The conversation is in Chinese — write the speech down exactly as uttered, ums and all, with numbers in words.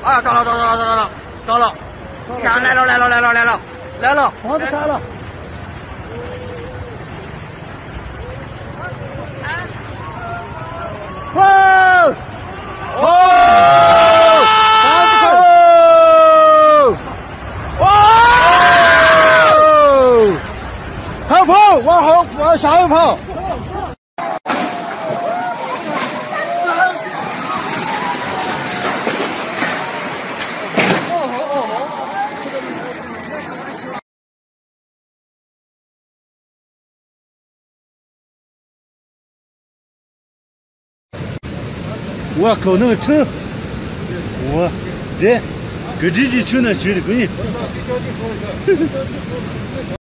哎呀，到了到了到了到了到了！你看来了来了来了来了来了， 房子开了。哇！ 哦！ 哇！还跑，往后往下面跑。 我靠，那个车，我这跟这些去那去的，闺女。